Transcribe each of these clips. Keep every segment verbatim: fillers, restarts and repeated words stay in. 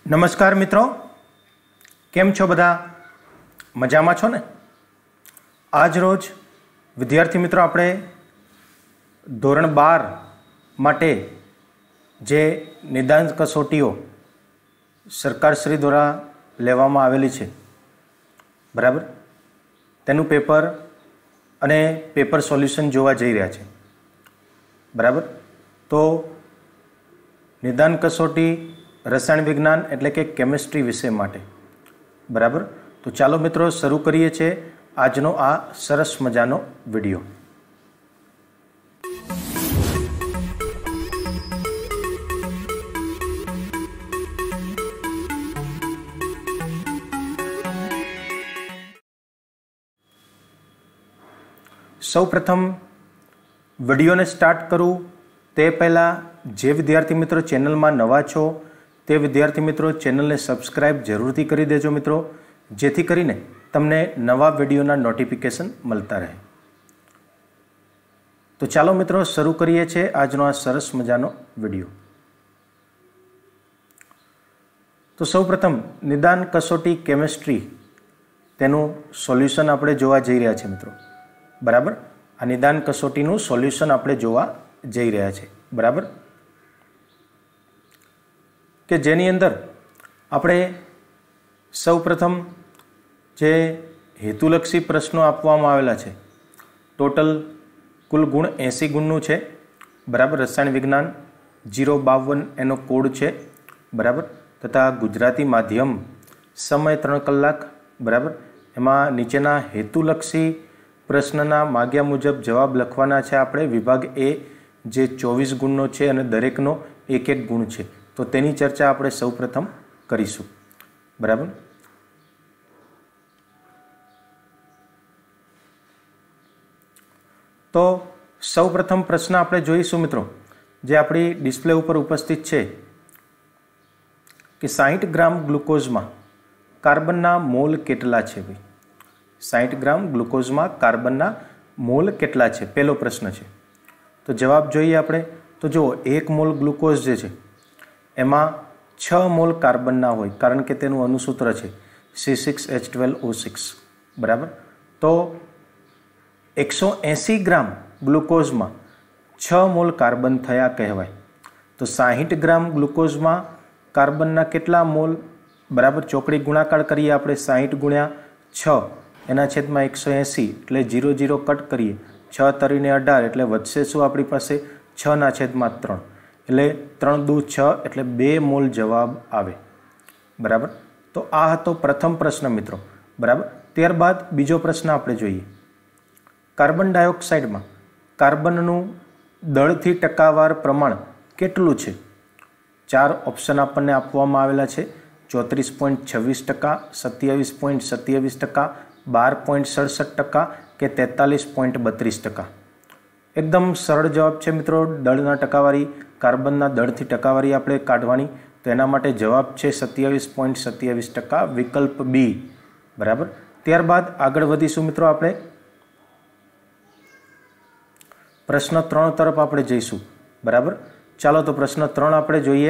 नमस्कार मित्रों, केम छो बधा? मजामां छो ने? आज रोज विद्यार्थी मित्रों आपणे धोरण बार माटे जे निदान कसोटीओ सरकारश्री द्वारा लेवामां आवेली छे, बराबर, तेनुं पेपर अने पेपर सोल्यूशन जोवा जई रह्या छे, बराबर। तो निदान कसोटी रसायण विज्ञान एटले के केमिस्ट्री विषय माटे, बराबर। तो चालो मित्रों शुरू करीए छे आजनो आ सरस मजानो विडियो। सौ प्रथम विडियो ने स्टार्ट करूँ ते पहला जे विद्यार्थी मित्रों चेनल में नवा छो ते विद्यार्थी मित्रों चेनल ने सब्सक्राइब जरूरथी करी देजो मित्रों, जेथी करीने तमने नवा विडियोना नोटिफिकेशन मळता रहे। तो चालो मित्रों शुरू करीए छे आजनो आ सरस मजानो विडियो। तो सौ प्रथम निदान कसोटी केमिस्ट्री तेनुं सोल्यूशन आपणे जोवा जई रह्या छे मित्रों, बराबर। आ निदान कसोटीनुं सोल्यूशन आपणे जोवा जई रह्या छे, बराबर, के जेनी अंदर आपणे सौ प्रथम जे हेतुलक्षी प्रश्नों आपवामां आवेला छे, टोटल कुल गुण एसी गुणनुं छे, बराबर। रसायण विज्ञान जीरो बावन एनो कोड छे, बराबर, तथा गुजराती माध्यम समय त्रण कलाक, बराबर। एमां नीचेना हेतुलक्षी प्रश्नना माग्या मुजब जवाब लखवाना छे आपणे। विभाग ए जे चौवीस गुणनो छे अने दरेकनो एक एक गुण छे, तो तेनी चर्चा आपणे सौ प्रथम करीशुं, बराबर। तो सौ प्रथम प्रश्न आपणे जोईशुं मित्रों, जे आपणी डिस्प्ले उपर उपस्थित छे कि साठ ग्राम ग्लूकोज में कार्बनना मोल केटला छे। भाई साठ ग्राम ग्लूकोज में कार्बनना मोल केटला छे, पहलो प्रश्न छे। तो जवाब जोईए आपणे। तो जो एक मोल ग्लूकोज जे छे एमां छ मोल कार्बन ना होय, कारण के तेनुं अनुसूत्र छे C six H twelve O six, बराबर। तो एक सौ एसी ग्राम ग्लूकोज में छ मोल कार्बन थया कहेवाय। तो साठ ग्राम ग्लूकोज में कार्बन ना केटला मोल, बराबर। चोकड़ी गुणाकार करिए आपणे, साठ गुण्या छ एना छेदमां एक सौ एसी एटले जीरो जीरो कट करिए, छ तरीने अठार एटले वधशे शुं आपणी पासे छ ना छेदमां त्रण, एटले त्रण दू छ एटले बे मोल जवाब आवे, बराबर। तो आ हतो प्रथम प्रश्न मित्रों, बराबर। त्यारबाद बीजो प्रश्न आपणे जोईए। कार्बन डायोक्साइड में कार्बननुं दळथी टकावार प्रमाण केटलुं छे? चार ऑप्शन आपने आपवामां आवेला छे। चौतरीस पॉइंट छवीस टका, सत्यावीस पॉइंट सत्यावीस टका, बार पॉइंट सड़सठ टका के तेतालीस पॉइंट बत्रीस टका। एकदम सरल जवाब है मित्रों। दळना टकावारी, कार्बनना दळथी टकावारी आपणे काढवानी, तो एना माटे जवाब है सत्यावीस पॉइंट सत्यावीस टका, विकल्प बी, बराबर। त्यारबाद आगळ वधीशुं मित्रों, आपणे प्रश्न त्रण तरफ आपणे जईशुं, बराबर। चालो तो प्रश्न त्रण आपणे जोईए।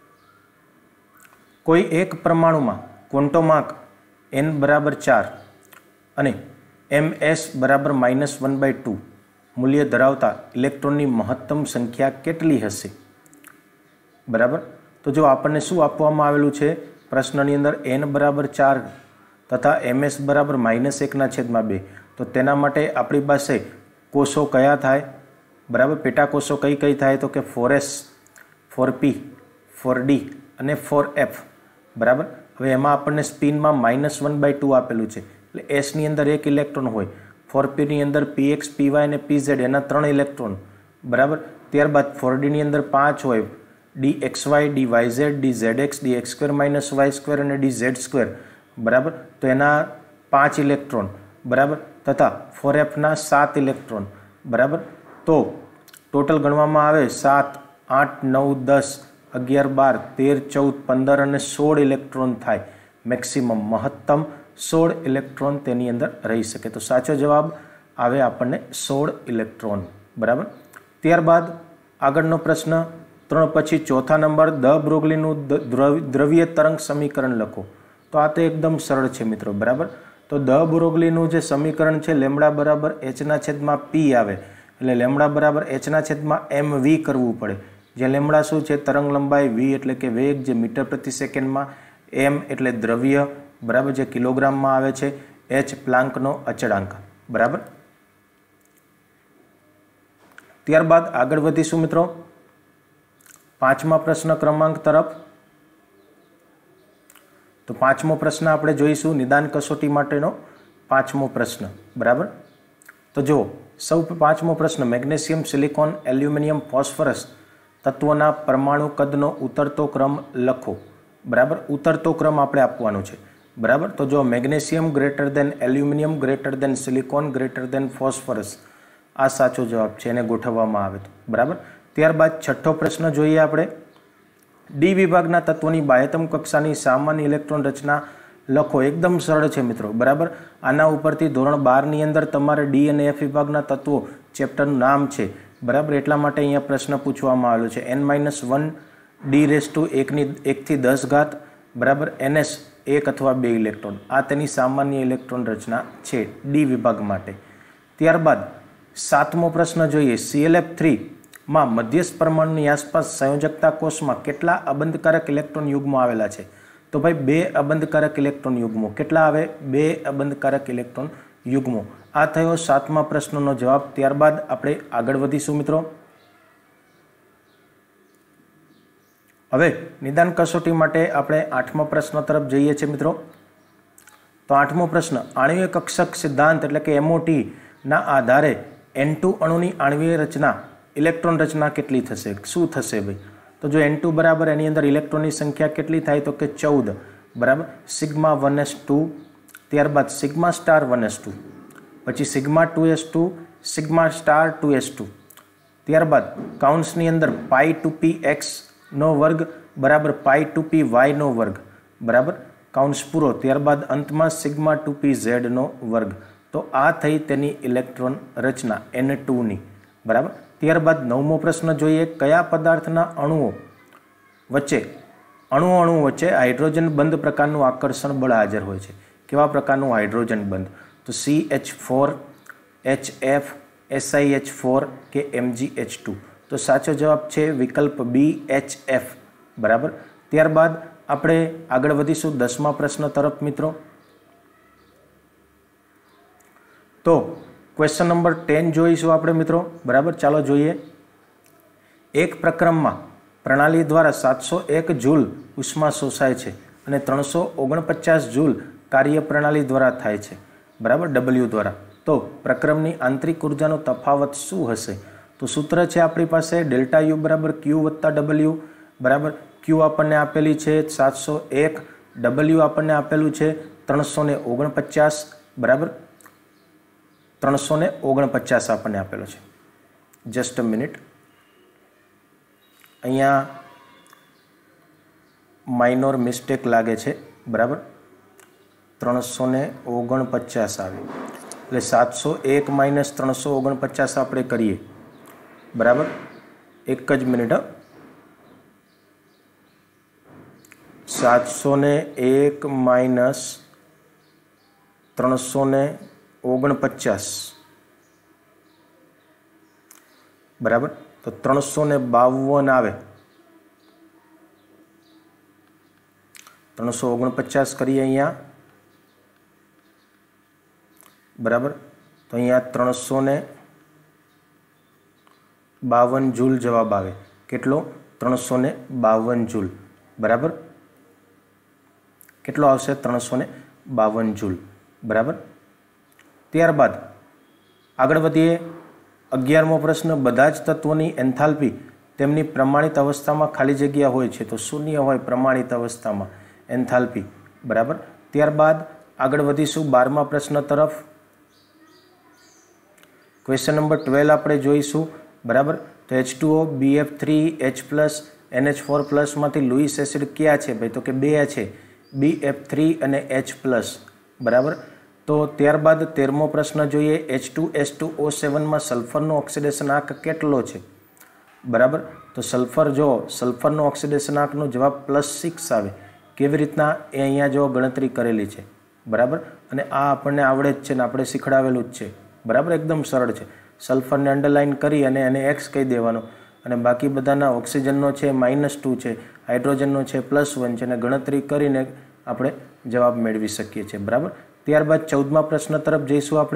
कोई एक परमाणु में क्वोंटोमाक एन बराबर चार अने एम एस बराबर माइनस वन बाय टू मूल्य धरावता इलेक्ट्रॉननी महत्तम संख्या केटली हशे, बराबर। तो जो आपने शुं आपवामां आवेलुं छे प्रश्ननी अंदर एन बराबर चार तथा एम एस बराबर माइनस एक ना छेदमां बे, तो तेना माटे आपणी पासे कोषो कया थाय, बराबर। पेटा कोषो कई कई थाय तो कि four S, four P, four D अने फोर एफ, बराबर। हवे एमां आपणे स्पिन में माइनस वन बाय टू आपेलुं छे, एटले एस नी अंदर एक इलेक्ट्रॉन होय, फोर पी नी अंदर पी एक्स, पी वाय ने पी जेड एना त्रण इलेक्ट्रॉन, बराबर। त्यारबाद फोर डी नी अंदर पांच होय, D X Y, D Y Z, D Z X, D X square minus Y square अने डी जेड स्क्वेर, बराबर। तो एना पांच इलेक्ट्रॉन, बराबर, तथा फोर एफ ना सात इलेक्ट्रॉन, बराबर। तो टोटल गणवामां आवे सात, आठ, नौ, दस, अगियार, बार, तेर, चौदह, पंदर अने सोल इलेक्ट्रॉन थाय। मैक्सिमम महत्तम सोल इलेक्ट्रॉन तेनी अंदर रही सके। तो साचो जवाब आवे आपने सोल इलेक्ट्रॉन, बराबर। त्यारबाद आगळनो प्रश्न ત્રણ પછી ચોથા નંબર દ બ્રોગલીનું દ્રવ્ય તરંગ સમીકરણ લખો. તો આ તો એકદમ સરળ છે મિત્રો, બરાબર. તો દ બ્રોગલીનું જે સમીકરણ છે લેમડા બરાબર એચના છેદમાં પી આવે, એટલે લેમડા બરાબર એચના છેદમાં એમ વી કરવું પડે. જે લેમડા શું છે? તરંગ લંબાઈ, વી એટલે કે વેગ, જે મીટર પ્રતિ સેકન્ડમાં, એમ એટલે દ્રવ્ય, બરાબર, જે કિલોગ્રામમાં આવે છે, એચ પ્લાન્કનો અચળાંક, બરાબર. ત્યારબાદ આગળ વધીશું મિત્રો પાંચમા પ્રશ્ન ક્રમાંક તરફ. તો પાંચમો પ્રશ્ન આપણે જોઈશું નિદાન કસોટી માટેનો પાંચમો પ્રશ્ન, બરાબર. તો જુઓ, સૌ પાંચમો પ્રશ્ન, મેગ્નેશિયમ, સિલિકોન, એલ્યુમિનિયમ, ફોસ્ફરસ તત્વોના પરમાણુ કદનો ઉતરતો ક્રમ લખો, બરાબર. ઉતરતો ક્રમ આપણે આપવાનો છે, બરાબર. તો જો magnesium greater than aluminium greater than silicon greater than phosphorus, આ સાચો જવાબ છે, એને ગોઠવવામાં આવે તો, બરાબર. ત્યારબાદ છઠ્ઠો પ્રશ્ન જોઈએ આપણે. ડી વિભાગના તત્વોની બાહ્યતમ કક્ષાની સામાન્ય ઇલેક્ટ્રોન રચના લખો. એકદમ સરળ છે મિત્રો, બરાબર. આના ઉપરથી ધોરણ બારની અંદર તમારે ડી અને એફ વિભાગના તત્વો ચેપ્ટરનું નામ છે, બરાબર. એટલા માટે અહીંયા પ્રશ્ન પૂછવામાં આવેલો છે. N minus one D raise to એકની એકથી દસ ઘાત, બરાબર. એનએસ એક અથવા બે ઇલેક્ટ્રોન, આ તેની સામાન્ય ઇલેક્ટ્રોન રચના છે ડી વિભાગ માટે. ત્યારબાદ સાતમો પ્રશ્ન જોઈએ. સીએલએફ થ્રી માં મધ્યસ્થ પરમાણુની આસપાસ સંયોજકતા કોષમાં કેટલા અબંધકારક ઇલેક્ટ્રોન યુગ્મો આવેલા છે? તો ભાઈ બે અબંધકારક ઇલેક્ટ્રોન યુગ્મો. કેટલા આવે? બે અબંધકારક ઇલેક્ટ્રોન યુગ્મો. આ થયો સાતમા પ્રશ્નનો જવાબ. ત્યારબાદ આપણે આગળ વધીશું મિત્રો. હવે નિદાન કસોટી માટે આપણે આઠમા પ્રશ્ન તરફ જઈએ છીએ મિત્રો. તો આઠમો પ્રશ્ન, આણ્વીય કક્ષક સિદ્ધાંત એટલે કે એમઓટી ના આધારે એન ટુ અણુની આણ્વીય રચના ઇલેક્ટ્રોન રચના કેટલી થશે? શું થશે ભાઈ? તો જો એન ટુ બરાબર એની અંદર ઇલેક્ટ્રોનની સંખ્યા કેટલી થાય? તો કે ચૌદ, બરાબર. સિગ્મા વન એસ ટુ, ત્યારબાદ sigma star one S two, પછી sigma two S two, sigma star two S two, ત્યારબાદ કાઉન્સની અંદર પાઈ ટુ પી એક્સ નો વર્ગ બરાબર પાઈ ટુ પી વાય નો વર્ગ, બરાબર. કાઉન્સ પૂરો. ત્યારબાદ અંતમાં સિગ્મા ટુ પી ઝેડ નો વર્ગ. તો આ થઈ તેની ઇલેક્ટ્રોન રચના એન ટુની, બરાબર. ત્યારબાદ નવમો પ્રશ્ન જોઈએ. કયા પદાર્થના અણુઓ વચ્ચે અણુ અણુ વચ્ચે હાઇડ્રોજન બંધ પ્રકારનું આકર્ષણ બળ હાજર હોય છે? કેવા પ્રકારનું હાઇડ્રોજન બંધ? તો C H four, H F, SI H four કે એમજી એચ ટુ. તો સાચો જવાબ છે વિકલ્પ બી એચ એફ, બરાબર. ત્યારબાદ આપણે આગળ વધીશું દસમા પ્રશ્ન તરફ મિત્રો. તો ક્વેશ્ચન નંબર ટેન જોઈશું આપણે મિત્રો, બરાબર. ચાલો જોઈએ. એક પ્રક્રમમાં પ્રણાલી દ્વારા સાતસો એક જૂલ ઉષ્મા શોષાય છે અને ત્રણસો ઓગણપચાસ જૂલ કાર્ય પ્રણાલી દ્વારા થાય છે, બરાબર, ડબલ્યુ દ્વારા. તો પ્રક્રમની આંતરિક ઉર્જાનો તફાવત શું હશે? તો સૂત્ર છે આપણી પાસે ડેલ્ટા યુ બરાબર ક્યુ વત્તા ડબલ્યુ, બરાબર. ક્યુ આપણને આપેલી છે સાતસો એક, ડબલ્યુ આપણને આપેલું છે ત્રણસો ને ઓગણપચાસ, બરાબર. ત્રણસો ને ઓગણપચાસ આપણને આપેલો છે. જસ્ટ અ મિનિટ, અહીંયા માઇનોર મિસ્ટેક લાગે છે, બરાબર. ત્રણસો ને ઓગણપચાસ આવે એટલે સાતસો એક માઇનસ ત્રણસો ઓગણપચાસ આપણે કરીએ, બરાબર. એક જ મિનિટ. સાતસો ને એક માઇનસ ત્રણસો ને ઓગણપચાસ, બરાબર. તો ત્રણસો ને બાવન આવે. ત્રણસો ઓગણપચાસ કરીએ અહીંયા, બરાબર. તો અહીંયા ત્રણસો ને બાવન જૂલ જવાબ આવે. કેટલો? ત્રણસો ને બાવન જૂલ, બરાબર. કેટલો આવશે? ત્રણસો ને બાવન જૂલ, બરાબર. ત્યારબાદ આગળ વધીએ. અગિયારમો પ્રશ્ન, બધા જ તત્વોની એન્થાલ્પી તેમની પ્રમાણિત અવસ્થામાં ખાલી જગ્યા હોય છે તો શૂન્ય હોય પ્રમાણિત અવસ્થામાં એન્થાલ્પી, બરાબર. ત્યારબાદ આગળ વધીશું બારમા પ્રશ્ન તરફ. ક્વેશ્ચન નંબર ટ્વેલ્વ આપણે જોઈશું, બરાબર. તો H two O, B F three, H plus, N H four પ્લસમાંથી લુઈસ એસિડ ક્યાં છે ભાઈ? તો કે બે છે, બી એફ થ્રી અને એચ પ્લસ, બરાબર. તો ત્યારબાદ તેરમો પ્રશ્ન જોઈએ. H two S two O સેવનમાં સલ્ફરનો ઓક્સિડેશન આંક કેટલો છે? बराबर। तो सल्फर जो सल्फरनो ऑक्सिडेशन आंकनो जवाब प्लस सिक्स आवे। केवी रीतना ए अहींया जो गणतरी करेली है, बराबर। अने आ आपणे आवड़े ज छे ने आपणे शीखवाडेलुं ज छे, बराबर। एकदम सरळ छे। सल्फर ने अंडरलाइन करी अने एने एक्स कही देवानो अने बाकी बधाना ऑक्सिजननो छे माइनस टू छे, हाइड्रोजननो छे प्लस वन छे, गणतरी करीने आपणे जवाब मेळवी शकीए छीए, बराबर। त्यारबाद चौदमा प्रश्न तरफ जईशुं आपणे।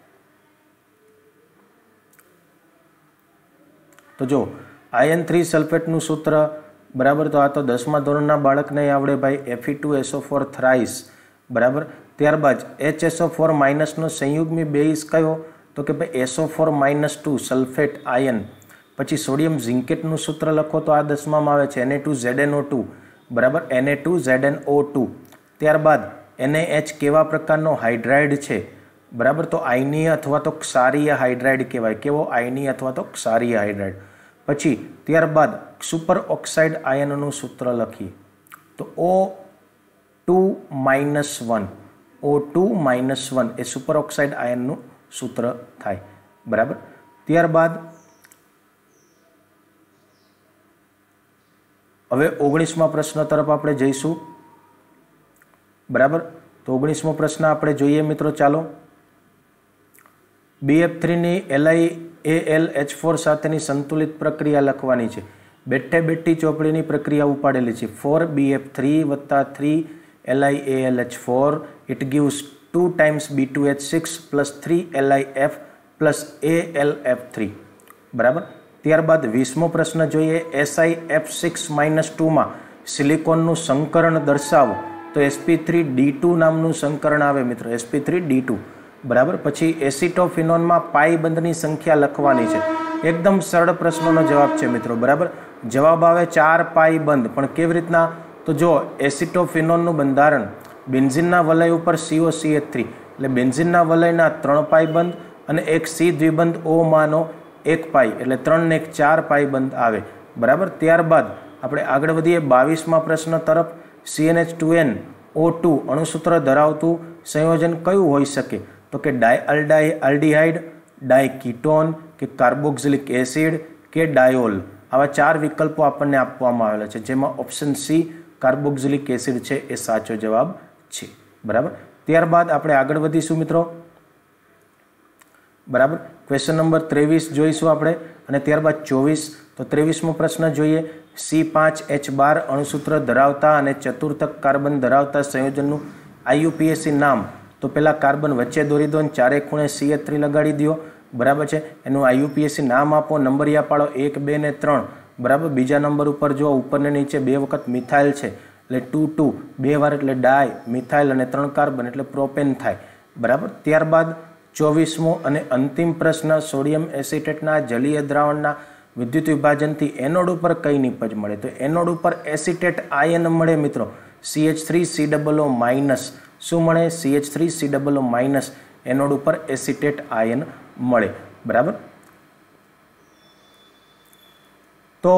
तो जो आयन थ्री सल्फेटનું सूत्र, बराबर। तो आ तो दसमा धोरणना बाळकने आवडे भाई, F E two S O four thrice, बराबर। त्यारबाद एच एस ओ फोर माइनसनो संयुग्मी बेઝ कयो? तो कि भाई S O four minus two sulphate ion. पछी सोडियम ઝિંકેટનું सूत्र लखो तो आ दसमामां आवे छे N A two Z N O two, बराबर। N A two Z N O two. त्यारबाद एन ए एच केवा प्रकारनो हाइड्राइड छे? बराबर। तो आयनीय अथवा तो क्षारीय हाइड्राइड कहेवाय। केवो? आयनीय अथवा तो क्षारीय हाइड्राइड। पछी त्यारबाद सुपर ऑक्साइड आयनનું सूत्र लखीए तो O two minus one, O two minus one ए सुपर ऑक्साइड आयनનું सूत्र थाय, बराबर। त्यारबाद हवे ओगणीसमा प्रश्न तरफ आपणे जईशुं, बराबर। तो ओगणीसमो प्रश्न आपणे जोईए मित्रों। चालो, बी एफ थ्री नी L I A L H four साथेनी संतुलित प्रक्रिया लखवानी छे। बेठे बेठी चोपड़ीनी प्रक्रिया उपाडेली छे। फोर बी एफ थ्री वत्ता three L I A L H four it gives two times B two H six plus three L I F plus A L F three, बराबर। त्यारबाद वीसमो प्रश्न जोईए। S I F six minus two में सिलिकॉनનું संकरण दर्शावो तो S P three D two नामનું संकरण आवे मित्रों, S P three D two, बराबर। पछी एसिटोफिनोन में पाई बंधनी संख्या लखवानी है। एकदम सरल प्रश्नों जवाब है मित्रों, बराबर। जवाब आवे चार पाई बंध, पण केवी रीतना? तो जो एसिटोफिनोन बंधारण बेन्जीनना वलय पर सीओ सी एच थ्री एटले बेन्जीनना वलयना त्रण पाई बंध अने एक सी द्विबंध ओ मानो एक पाई एटले त्रण ने एक चार पाई बंध आवे, बराबर। त्यारबाद आपणे आगळ वधीए बावीसमा प्रश्न तरफ। C N H two N O two अणुसूत्र धरावतुं संयोजन कयुं होई शके? तो कि डायअल्डाई अल्डिहाइड, डायकीटोन के कार्बोक्सिलिक एसिड के डायोल। आवा चार विकल्पों आपने आपवामां आवेला छे, जेमां ऑप्शन सी कार्बोक्सिलिक एसिड छे ए साचो जवाब छे, बराबर। त्यारबाद आपणे आगळ वधीशुं मित्रों, बराबर। क्वेश्चन नंबर तेवीस जोईशुं आपणे अने त्यारबाद चौवीस। तो तेवीसमो प्रश्न जोईए। सी पांच एच बार अणुसूत्र धरावता अने चतुर्थक कार्बन धरावता संयोजनનું I U P A C नाम। तो पहला कार्बन वच्चे दोरी दो, चारे खूणे सी एच थ्री लगाड़ी दियो, बराबर है। एनु आई यू पी ए सी नाम आपो, नंबरिया पाड़ो एक बे ने त्रण, बराबर। बीजा नंबर पर जो ऊपर ने नीचे बे वखत मिथाइल है एटले टू टू, बे वार एटले डाय मिथाइल अने त्रण कार्बन एटले प्रोपेन थाय, बराबर। त्यारबाद चौवीसमो अने अंतिम प्रश्न। सोडियम एसिटेटना जलीय द्रावणना विद्युत विभाजन थी एनोड पर कई निपज मळे? तो एनोड पर एसिटेट आयन मळे मित्रों, C H three C double O minus. शू मळे? C H three C double O minus anode पर एसिटेट आयन मळे, बराबर। तो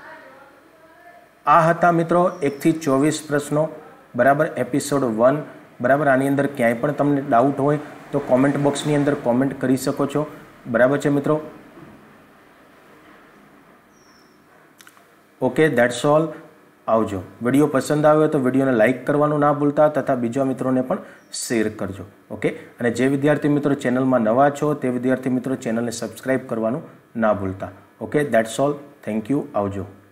आ हता मित्रों एक थी चौवीस प्रश्नों, बराबर, एपिसोड वन, बराबर। आनी अंदर क्यांय पण तमने डाउट होय तो कॉमेंट बॉक्सनी अंदर कॉमेंट करी शको छो, बराबर है मित्रों। Okay, that's all. आवजो। विडियो पसंद आव्यो तो विडियो ने लाइक करवानुं ना भूलता तथा बीजा मित्रों ने पण शेर करजो। ओके, अने जे विद्यार्थी मित्रों चेनल में नवा छो ते विद्यार्थी मित्रों चेनल ने सब्सक्राइब करवानुं ना भूलता। Okay, that's all. Thank you. आवजो।